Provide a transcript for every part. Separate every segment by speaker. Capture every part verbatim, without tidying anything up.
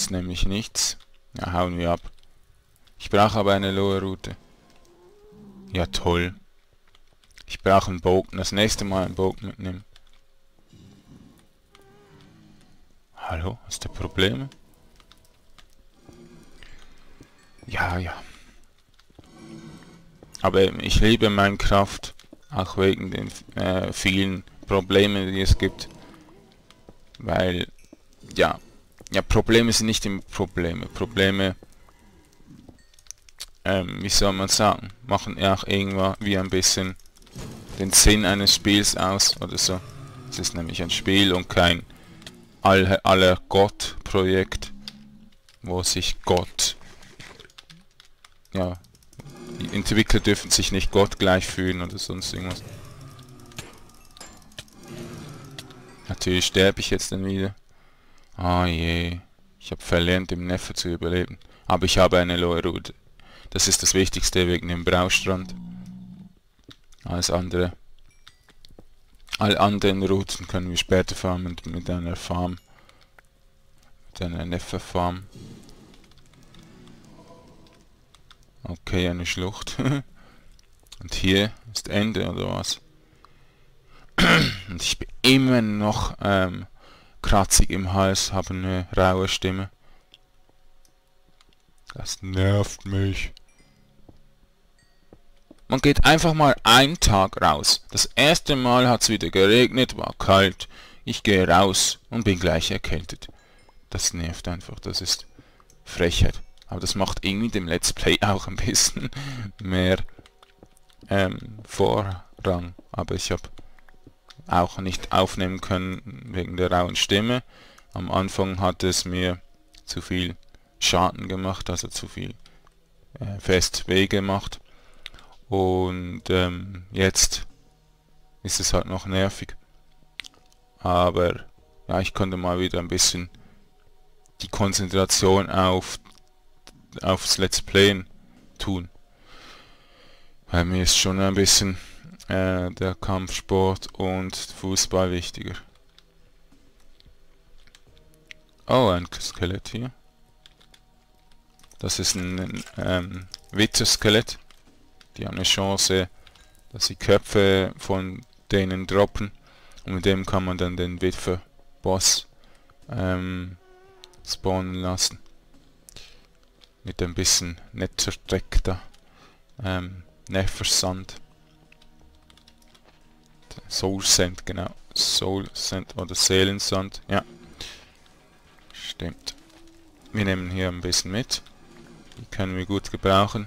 Speaker 1: nützt nämlich nichts. Ja, hauen wir ab. Ich brauche aber eine lohe Route. Ja, toll. Ich brauche einen Bogen. Das nächste Mal einen Bogen mitnehmen. Hallo? Hast du Probleme? Ja, ja. Aber ich liebe Minecraft. Auch wegen den äh, vielen Problemen, die es gibt. Weil, ja. Ja, Probleme sind nicht immer Probleme. Probleme, ähm, wie soll man sagen, machen ja auch irgendwann wie ein bisschen den Sinn eines Spiels aus oder so. Es ist nämlich ein Spiel und kein aller, aller Gott-Projekt, wo sich Gott, ja, die Entwickler dürfen sich nicht Gott gleich fühlen oder sonst irgendwas. Natürlich sterbe ich jetzt dann wieder. Ah je, ich habe verlernt, dem Neffe zu überleben. Aber ich habe eine lohe Route. Das ist das Wichtigste wegen dem Braustrand. Alles andere. Alle anderen Routen können wir später fahren mit, mit einer Farm. Mit einer Neffe-Farm. Okay, eine Schlucht. Und hier ist Ende oder was? Und ich bin immer noch ähm, kratzig im Hals, habe eine raue Stimme. Das nervt mich. Man geht einfach mal einen Tag raus. Das erste Mal hat es wieder geregnet, war kalt. Ich gehe raus und bin gleich erkältet. Das nervt einfach, das ist Frechheit. Aber das macht irgendwie dem Let's Play auch ein bisschen mehr ähm, Vorrang. Aber ich habe auch nicht aufnehmen können wegen der rauen Stimme. Am Anfang hat es mir zu viel Schaden gemacht, also zu viel äh, fest weh gemacht. Und ähm, jetzt ist es halt noch nervig. Aber ja, ich konnte mal wieder ein bisschen die Konzentration auf aufs Let's Playen tun. Weil mir ist schon ein bisschen äh, der Kampfsport und Fußball wichtiger. Oh, ein Skelett hier. Das ist ein ähm, Witwer-Skelett. Die haben eine Chance, dass die Köpfe von denen droppen. Und mit dem kann man dann den Witwer-Boss ähm, spawnen lassen. Mit ein bisschen netter Dreck da. Ähm, Nefersand. Soul Sand, genau. Soul Sand oder Seelensand, ja. Stimmt. Wir nehmen hier ein bisschen mit. Die können wir gut gebrauchen.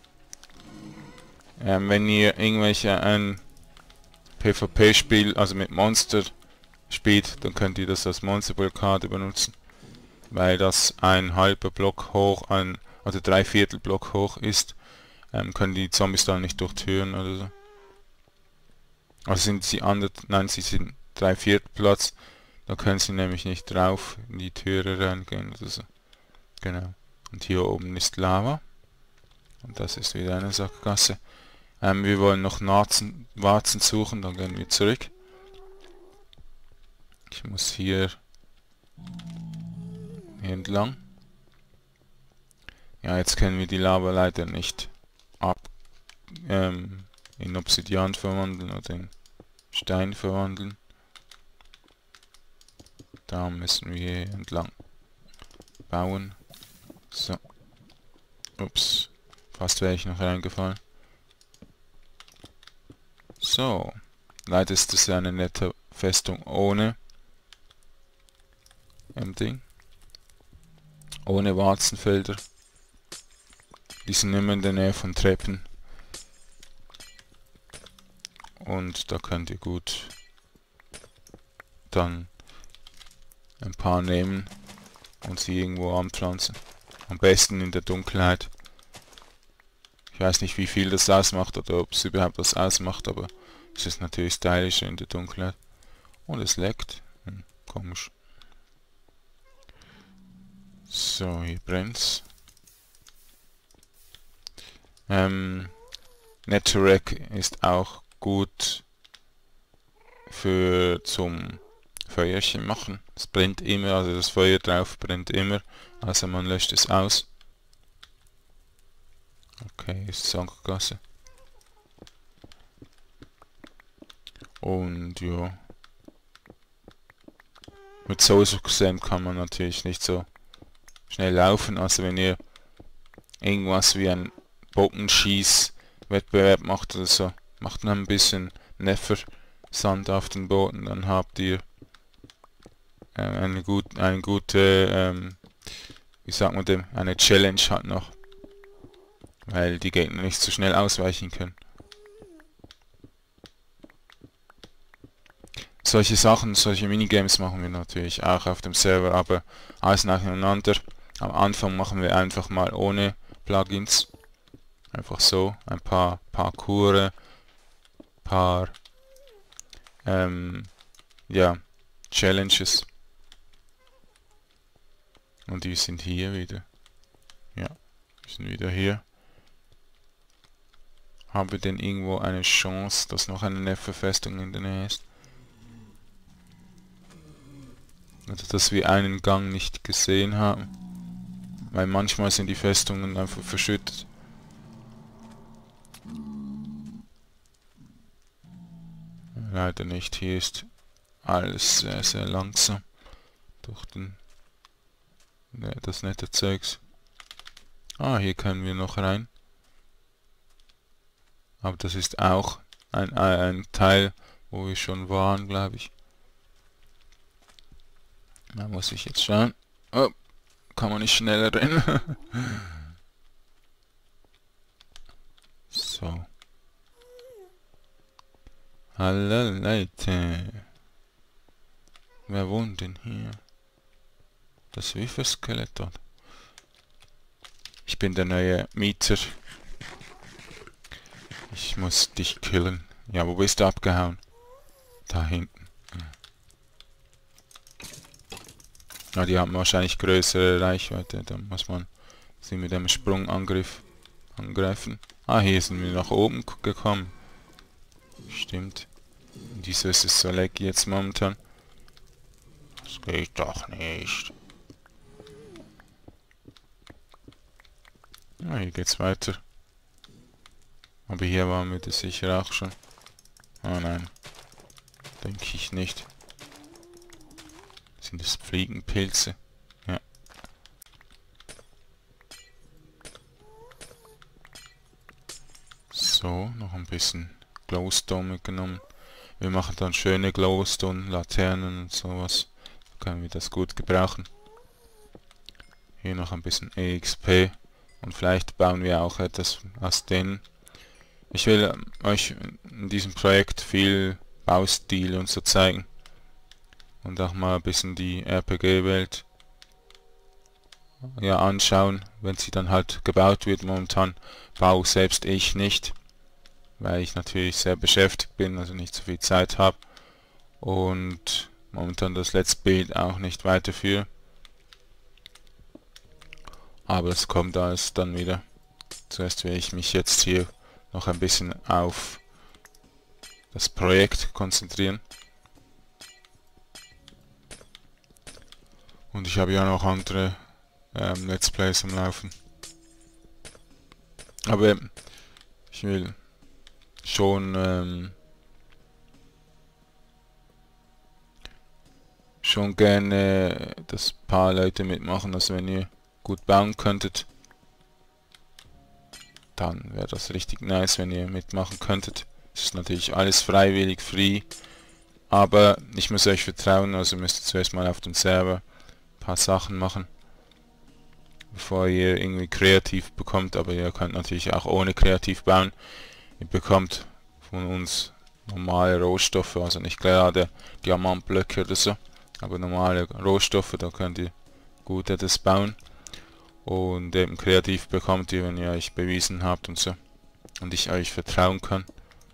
Speaker 1: Ähm, wenn ihr irgendwelche ein PvP-Spiel, also mit Monster spielt, dann könnt ihr das als Monsterblockade benutzen. Weil das ein halber Block hoch, ein oder drei Viertel Block hoch ist, ähm, können die Zombies da nicht durch Türen oder so. Also sind sie an, nein, sie sind drei Viertel Platz, da können sie nämlich nicht drauf in die Türe reingehen oder so. Genau. Und hier oben ist Lava. Und das ist wieder eine Sackgasse. Ähm, wir wollen noch Warzen, Warzen suchen, dann gehen wir zurück. Ich muss hier, hier entlang. Ja, jetzt können wir die Lava leider nicht ab ähm, in Obsidian verwandeln oder in Stein verwandeln. Da müssen wir hier entlang bauen. So. Ups. Fast wäre ich noch reingefallen. So. Leider ist es eine nette Festung ohne ähm, Ding. Ohne Warzenfelder. Die sind immer in der Nähe von Treppen. Und da könnt ihr gut dann ein paar nehmen und sie irgendwo anpflanzen. Am besten in der Dunkelheit. Ich weiß nicht, wie viel das ausmacht oder ob es überhaupt was ausmacht, aber es ist natürlich stylischer in der Dunkelheit. Und es leckt. Hm, komisch. So, hier brennt's. Ähm, Netherrack ist auch gut für zum Feuerchen machen. Es brennt immer, also das Feuer drauf brennt immer, also man löscht es aus. Okay, ist Sackgasse. Und ja, mit Social Sam kann man natürlich nicht so schnell laufen, also wenn ihr irgendwas wie ein Bogenschieß-Wettbewerb macht oder so, macht man ein bisschen Neffer Sand auf den Boden, dann habt ihr äh, eine, gut, eine gute, ähm, wie sagt man dem, eine Challenge halt noch, weil die Gegner nicht so schnell ausweichen können. Solche Sachen, solche Minigames machen wir natürlich auch auf dem Server, aber alles nacheinander. Am Anfang machen wir einfach mal ohne Plugins. Einfach so, ein paar Parcours, paar ähm, ja, Challenges. Und die sind hier wieder. Ja, wir sind wieder hier. Haben wir denn irgendwo eine Chance, dass noch eine Neffe-Festung in der Nähe ist? Also dass wir einen Gang nicht gesehen haben. Weil manchmal sind die Festungen einfach verschüttet. Leider nicht. Hier ist alles sehr, sehr langsam. Durch den, ne, das nette Zeugs. Ah, hier können wir noch rein. Aber das ist auch ein, ein Teil, wo wir schon waren, glaube ich. Da muss ich jetzt schauen. Oh, kann man nicht schneller rennen. So. Hallo Leute. Wer wohnt denn hier? Das Wiffer-Skelett dort. Ich bin der neue Mieter. Ich muss dich killen. Ja, wo bist du abgehauen? Da hinten. Ja, die haben wahrscheinlich größere Reichweite. Da muss man sie mit einem Sprungangriff angreifen. Ah, hier sind wir nach oben gekommen. Stimmt. Und wieso ist es so laggy jetzt momentan? Das geht doch nicht. Ah, hier geht's weiter. Aber hier waren wir das sicher auch schon. Ah nein. Denke ich nicht. Sind das Fliegenpilze? Ja. So, noch ein bisschen Glowstone mitgenommen. Wir machen dann schöne Glowstone-Laternen und sowas. Da können wir das gut gebrauchen. Hier noch ein bisschen E X P. Und vielleicht bauen wir auch etwas aus denen. Ich will euch in diesem Projekt viel Baustil und so zeigen. Und auch mal ein bisschen die R P G-Welt ja, anschauen, wenn sie dann halt gebaut wird. Momentan baue selbst ich nicht, weil ich natürlich sehr beschäftigt bin, also nicht so viel Zeit habe und momentan das Let's Build auch nicht weiterführe. Aber es kommt alles dann wieder. Zuerst will ich mich jetzt hier noch ein bisschen auf das Projekt konzentrieren. Und ich habe ja noch andere ähm, Let's Plays am Laufen. Aber ich will schon ähm, schon gerne, dass ein paar Leute mitmachen. Also wenn ihr gut bauen könntet, dann wäre das richtig nice, wenn ihr mitmachen könntet. Es ist natürlich alles freiwillig, free. Aber ich muss euch vertrauen, also müsst ihr zuerst mal auf den Server paar Sachen machen, bevor ihr irgendwie kreativ bekommt, aber ihr könnt natürlich auch ohne kreativ bauen. Ihr bekommt von uns normale Rohstoffe, also nicht gerade Diamantblöcke oder so, aber normale Rohstoffe, da könnt ihr gut etwas bauen. Und eben kreativ bekommt ihr, wenn ihr euch bewiesen habt und so. Und ich euch vertrauen kann.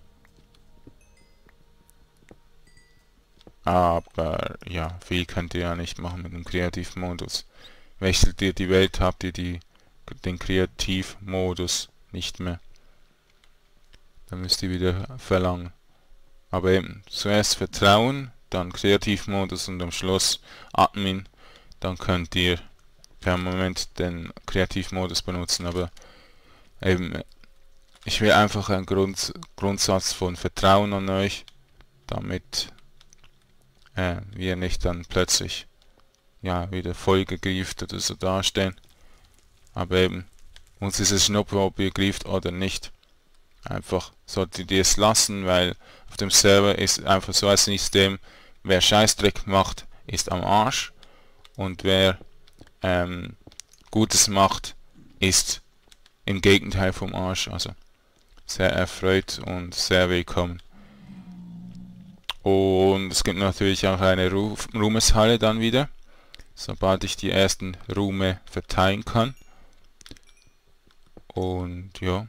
Speaker 1: Aber ja, viel könnt ihr ja nicht machen mit dem Kreativmodus. Wechselt ihr die Welt, habt ihr die, den Kreativmodus nicht mehr. Dann müsst ihr wieder verlangen. Aber eben, zuerst Vertrauen, dann Kreativmodus und am Schluss Admin. Dann könnt ihr per Moment den Kreativmodus benutzen, aber eben, ich will einfach einen Grund, Grundsatz von Vertrauen an euch, damit äh, wir nicht dann plötzlich ja wieder vollgegrieft oder so dastehen. Aber eben, uns ist es Schnuppe, ob ihr grieft oder nicht. Einfach solltet ihr es lassen, weil auf dem Server ist einfach so ein System, wer Scheißdreck macht, ist am Arsch, und wer ähm, Gutes macht, ist im Gegenteil vom Arsch. Also sehr erfreut und sehr willkommen. Und es gibt natürlich auch eine Ru Ruhmeshalle dann wieder, sobald ich die ersten Ruhme verteilen kann. Und ja.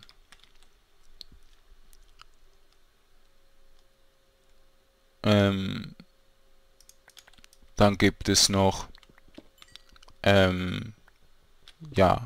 Speaker 1: Ähm, dann gibt es noch ähm, ja,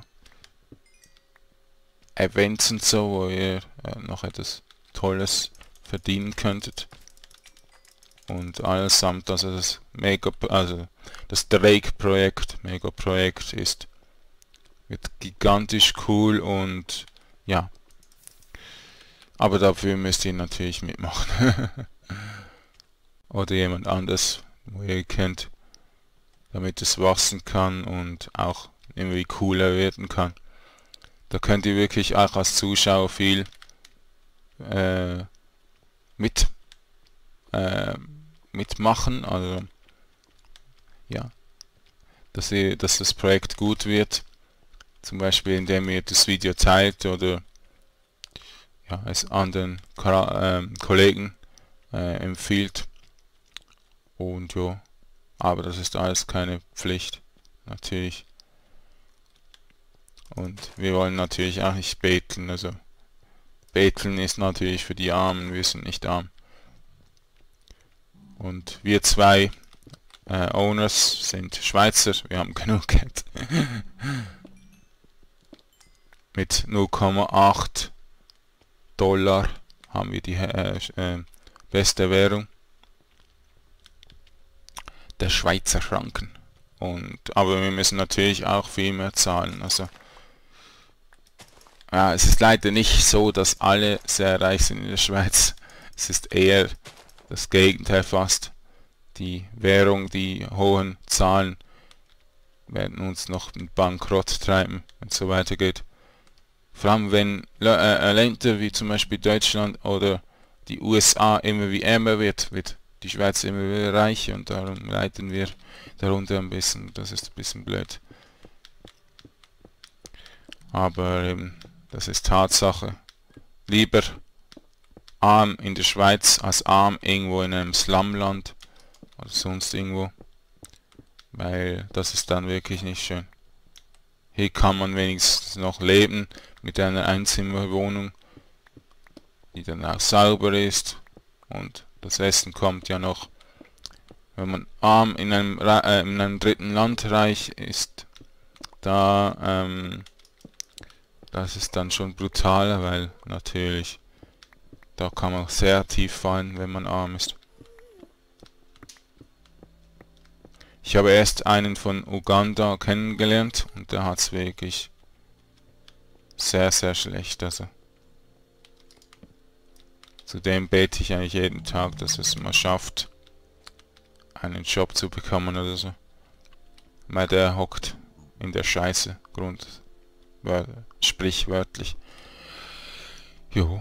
Speaker 1: Events und so, wo ihr äh, noch etwas Tolles verdienen könntet. Und allesamt, also das Mega, also das Drake-Projekt, Mega-Projekt ist, wird gigantisch cool und ja. Aber dafür müsst ihr natürlich mitmachen. Oder jemand anderes, wo ihr kennt, damit es wachsen kann und auch irgendwie cooler werden kann. Da könnt ihr wirklich auch als Zuschauer viel äh, mit äh, mitmachen, also ja, dass ihr, dass das Projekt gut wird, zum Beispiel indem ihr das Video teilt oder ja, es anderen äh, Kollegen äh, empfiehlt. Und ja, aber das ist alles keine Pflicht, natürlich. Und wir wollen natürlich auch nicht betteln, also betteln ist natürlich für die Armen, wir sind nicht arm. Und wir zwei äh, Owners sind Schweizer, wir haben genug Geld. Mit null Komma acht Dollar haben wir die äh, äh, beste Währung, der Schweizer Franken. Und aber wir müssen natürlich auch viel mehr zahlen. Also ja, es ist leider nicht so, dass alle sehr reich sind in der Schweiz. Es ist eher das Gegenteil fast. Die Währung, die hohen Zahlen werden uns noch in Bankrott treiben, wenn es so weitergeht. Vor allem wenn äh, Länder wie zum Beispiel Deutschland oder die U S A immer wie ärmer wird, wird die Schweiz immer wieder reicher, und darum leiden wir darunter ein bisschen. Das ist ein bisschen blöd. Aber eben, das ist Tatsache. Lieber arm in der Schweiz als arm irgendwo in einem Slumland oder sonst irgendwo, weil das ist dann wirklich nicht schön. Hier kann man wenigstens noch leben mit einer Einzimmerwohnung, die dann auch sauber ist, und das Essen kommt ja noch. Wenn man arm in einem, äh, in einem dritten Land reich ist, da ähm, das ist dann schon brutaler, weil natürlich da kann man sehr tief fallen, wenn man arm ist. Ich habe erst einen von Uganda kennengelernt und der hat es wirklich sehr, sehr schlecht. Also zudem bete ich eigentlich jeden Tag, dass es mal schafft, einen Job zu bekommen oder so. Weil der hockt in der Scheiße, Grund, sprichwörtlich. Jo.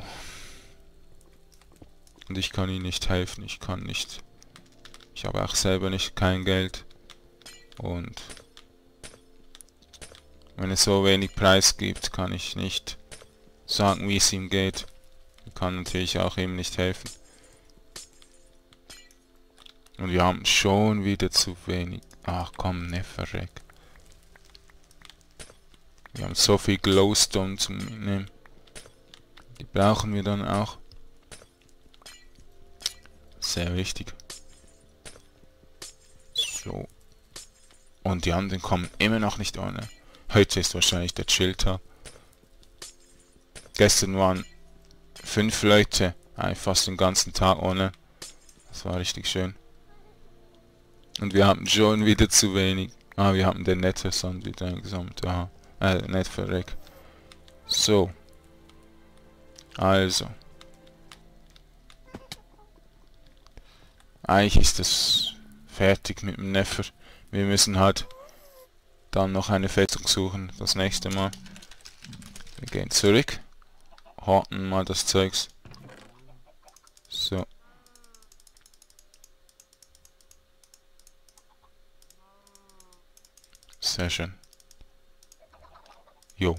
Speaker 1: Und ich kann ihm nicht helfen, ich kann nicht. Ich habe auch selber nicht kein Geld. Und wenn es so wenig Preis gibt, kann ich nicht sagen, wie es ihm geht. Ich kann natürlich auch ihm nicht helfen. Und wir haben schon wieder zu wenig. Ach komm, ne verreck. Wir haben so viel Glowstone zum Mitnehmen. Die brauchen wir dann auch. Sehr wichtig. So. Und die anderen kommen immer noch nicht ohne. Heute ist wahrscheinlich der Chill-Tag. Gestern waren fünf Leute, eigentlich fast den ganzen Tag ohne. Das war richtig schön. Und wir haben schon wieder zu wenig. Ah, wir haben den Nether-Sand wieder eingesammelt. Aha. Äh, Nether-Rack. So. Also. Eigentlich ist das fertig mit dem Nether. Wir müssen halt dann noch eine Festung suchen. Das nächste Mal. Wir gehen zurück. Horten mal das Zeugs. So. Sehr schön. Jo.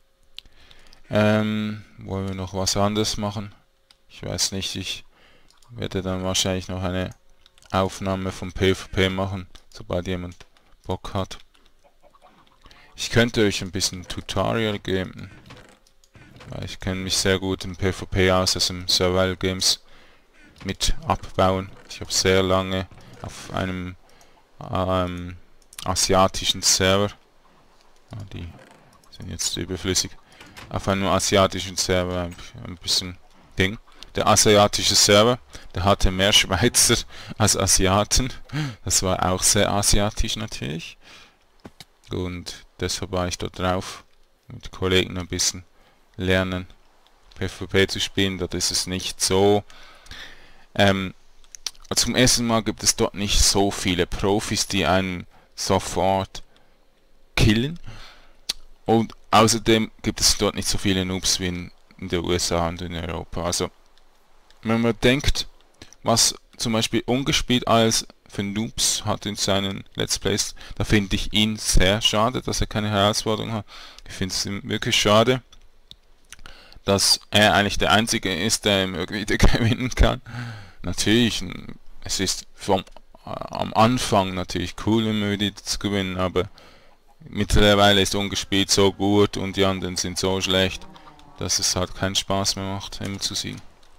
Speaker 1: Ähm, wollen wir noch was anderes machen? Ich weiß nicht, ich werde dann wahrscheinlich noch eine Aufnahme vom PvP machen, sobald jemand Bock hat. Ich könnte euch ein bisschen Tutorial geben, weil ich kenne mich sehr gut im PvP aus, also im Survival Games mit abbauen. Ich habe sehr lange auf einem ähm, asiatischen Server, ah, die sind jetzt überflüssig, auf einem asiatischen Server ein, ein bisschen Ding. Der asiatische Server, der hatte mehr Schweizer als Asiaten. Das war auch sehr asiatisch natürlich. Und deshalb war ich dort drauf, mit Kollegen ein bisschen lernen, PvP zu spielen. Dort ist es nicht so. Ähm, zum ersten Mal gibt es dort nicht so viele Profis, die einen sofort killen. Und außerdem gibt es dort nicht so viele Noobs wie in, in den U S A und in Europa. Also wenn man denkt, was zum Beispiel Ungespielt als für Noobs hat in seinen Let's Plays, da finde ich ihn sehr schade, dass er keine Herausforderung hat. Ich finde es wirklich schade, dass er eigentlich der Einzige ist, der ihm irgendwie gewinnen kann. Natürlich, es ist vom, äh, am Anfang natürlich cool, immer wieder zu gewinnen, aber mittlerweile ist Ungespielt so gut und die anderen sind so schlecht, dass es halt keinen Spaß mehr macht, immer zu siegen.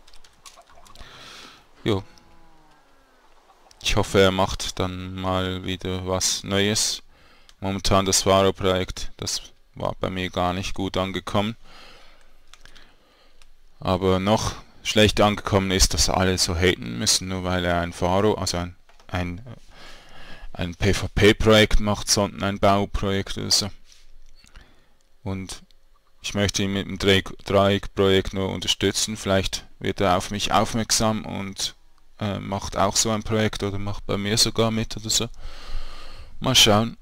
Speaker 1: Jo. Ich hoffe, er macht dann mal wieder was Neues. Momentan das Varo-Projekt, das war bei mir gar nicht gut angekommen. Aber noch schlecht angekommen ist, dass alle so haten müssen, nur weil er ein Varo, also ein, ein, ein PvP-Projekt macht, sondern ein Bauprojekt oder so. Und ich möchte ihn mit dem Dreieck-Projekt nur unterstützen. Vielleicht wird er auf mich aufmerksam und äh, macht auch so ein Projekt oder macht bei mir sogar mit oder so. Mal schauen.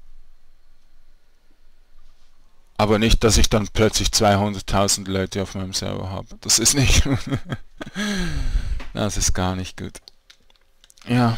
Speaker 1: Aber nicht, dass ich dann plötzlich zweihunderttausend Leute auf meinem Server habe. Das ist nicht gut. Das ist gar nicht gut. Ja.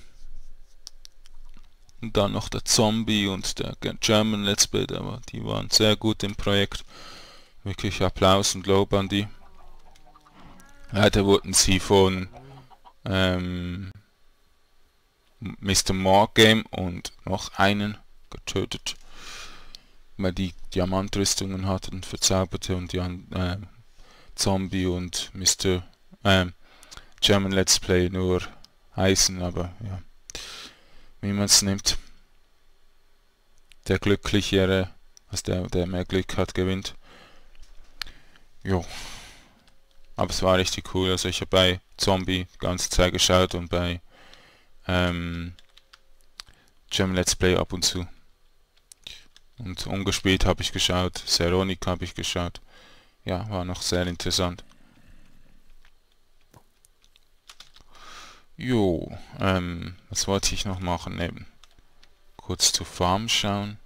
Speaker 1: Und dann noch der Zombie und der German Let's Play, aber die waren sehr gut im Projekt. Wirklich Applaus und Lob an die. Leider wurden sie von ähm, Mister Morgame und noch einen getötet, weil die Diamantrüstungen hatten, verzauberte, und die äh, Zombie und Mister Ähm, German Let's Play nur heißen, aber ja, wie man es nimmt. Der Glücklichere, also der, der mehr Glück hat, gewinnt. Jo. Aber es war richtig cool, also ich habe bei Zombie die ganze Zeit geschaut und bei ähm, German Let's Play ab und zu. Und Ungespielt habe ich geschaut, Seronic habe ich geschaut. Ja, war noch sehr interessant. Jo, ähm, was wollte ich noch machen? Eben kurz zur Farm schauen.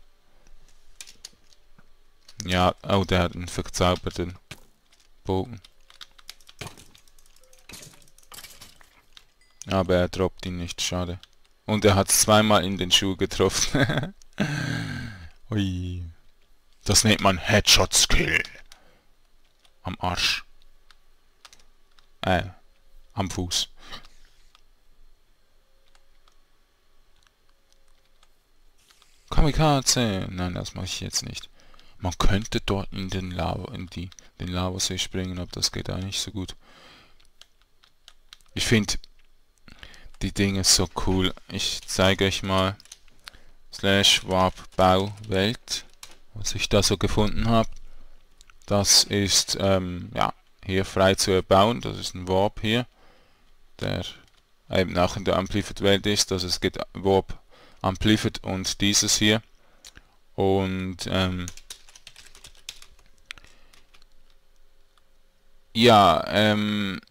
Speaker 1: Ja, oh, der hat einen verzauberten Bogen. Aber er droppt ihn nicht, schade. Und er hat zweimal in den Schuh getroffen. Ui. Das nennt man Headshot Skill. Am Arsch. Äh, am Fuß. Kamikaze! Nein, das mache ich jetzt nicht. Man könnte dort in den Lava, in die, den Lavasee springen, aber das geht auch nicht so gut. Ich finde die Dinge so cool. Ich zeige euch mal slash warp bau Welt, was ich da so gefunden habe. Das ist ähm, ja hier frei zu erbauen. Das ist ein Warp hier, der eben auch in der Amplified-Welt ist. Also es geht Warp, Amplified und dieses hier. Und ähm, ja, ähm,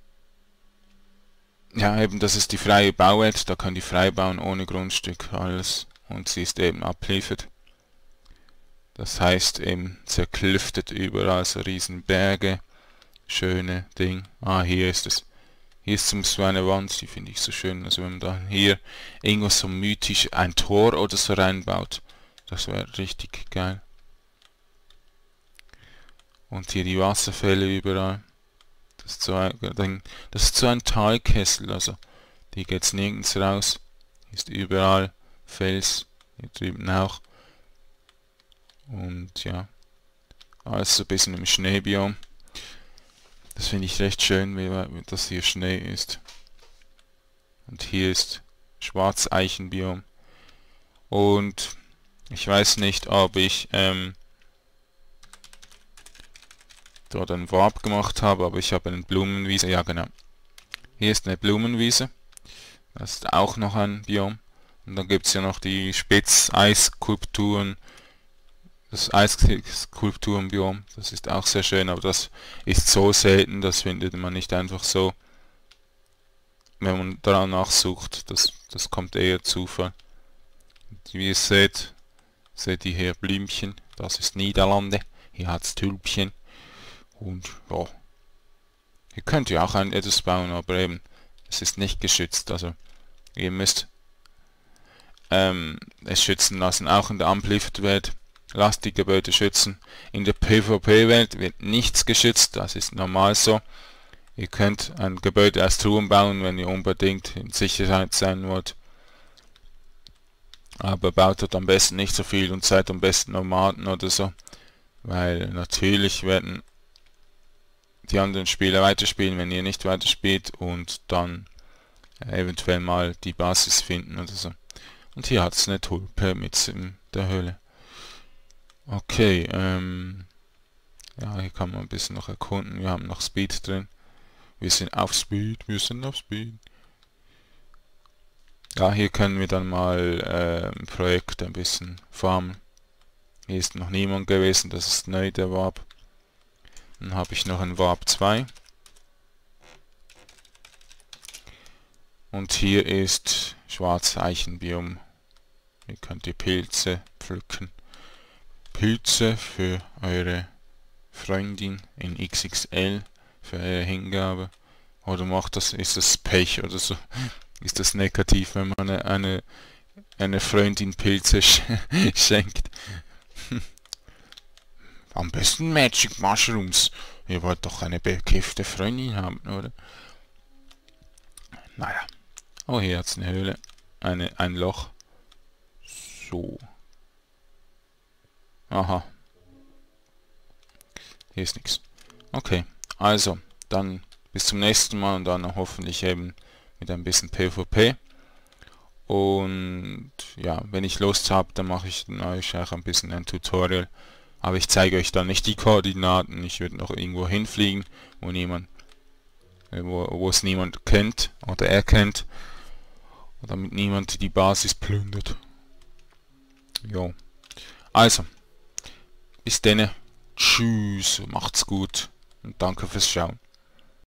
Speaker 1: ja, eben das ist die freie Bauwelt, da kann die frei bauen ohne Grundstück, alles. Und sie ist eben Amplified. Das heißt eben zerklüftet überall so riesen Berge, schöne Ding. Ah, hier ist es. Hier ist zum Beispiel eine Wand, die finde ich so schön. Also wenn man da hier irgendwas so mythisch, ein Tor oder so reinbaut, das wäre richtig geil. Und hier die Wasserfälle überall. Das ist so ein, das ist so ein Talkessel, also die geht's nirgends raus. Hier ist überall Fels, hier drüben auch. Und ja, alles so ein bisschen im Schneebiom. Das finde ich recht schön, wie, wie das hier Schnee ist. Und hier ist Schwarzeichenbiom. Und ich weiß nicht, ob ich ähm, dort einen Warp gemacht habe, aber ich habe eine Blumenwiese. Ja, genau. Hier ist eine Blumenwiese. Das ist auch noch ein Biom. Und dann gibt es ja noch die Spitzeisskulpturen. Das Eisskulpturenbiom. Das ist auch sehr schön, aber das ist so selten, das findet man nicht einfach so, wenn man danach sucht. Das, das kommt eher Zufall. Wie ihr seht, seht ihr hier Blümchen. Das ist Niederlande. Hier hat es Tülpchen. Und ja, hier könnt ihr auch ein etwas bauen, aber eben, es ist nicht geschützt. Also ihr müsst ähm, es schützen lassen, auch in der Amplified-Welt. Lasst die Gebäude schützen. In der PvP-Welt wird nichts geschützt, das ist normal so. Ihr könnt ein Gebäude aus Truhen bauen, wenn ihr unbedingt in Sicherheit sein wollt. Aber baut dort am besten nicht so viel und seid am besten Nomaden oder so. Weil natürlich werden die anderen Spieler weiterspielen, wenn ihr nicht weiterspielt und dann eventuell mal die Basis finden oder so. Und hier hat es eine Tulpe mit in der Höhle. Okay, ähm, ja, hier kann man ein bisschen noch erkunden. Wir haben noch Speed drin. Wir sind auf Speed, wir sind auf Speed. Ja, hier können wir dann mal äh, im Projekt ein bisschen farmen. Hier ist noch niemand gewesen, das ist neu, der Warp. Dann habe ich noch ein Warp zwei. Und hier ist Schwarzeichenbiom. Hier könnt ihr Pilze pflücken. Pilze für eure Freundin in X X L, für eure Hingabe. Oder macht das, ist das Pech oder so? Ist das negativ, wenn man eine, eine, eine Freundin Pilze sch schenkt? Am besten Magic Mushrooms. Ihr wollt doch eine bekiffte Freundin haben, oder? Naja. Oh, hier hat es eine Höhle. Eine, ein Loch. So. Aha. Hier ist nichts. Okay. Also, dann bis zum nächsten Mal und dann hoffentlich eben mit ein bisschen PvP. Und ja, wenn ich Lust habe, dann mache ich dann euch auch ein bisschen ein Tutorial. Aber ich zeige euch dann nicht die Koordinaten. Ich würde noch irgendwo hinfliegen, wo niemand, wo, wo es niemand kennt oder erkennt. Damit niemand die Basis plündert. Jo. Also, bis denne. Tschüss, macht's gut und danke fürs Schauen.